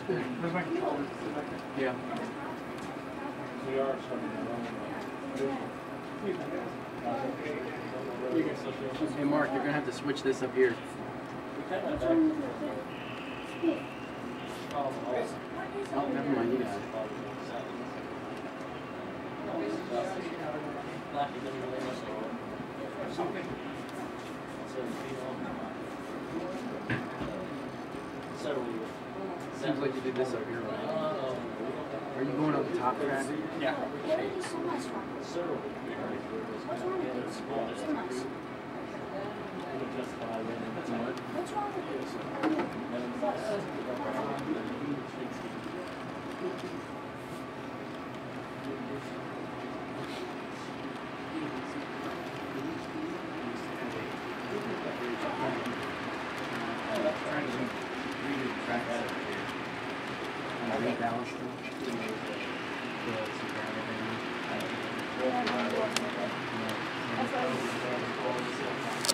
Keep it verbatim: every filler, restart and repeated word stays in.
Yeah. We are starting Hey Mark, you're gonna have to switch this up here. Oh, never mind, you got it. Seems like you did this up here, right? Are you going on the top track? Yeah. What's wrong with this? What's wrong with Trying to redo the tracks up here. And rebalance them. That's why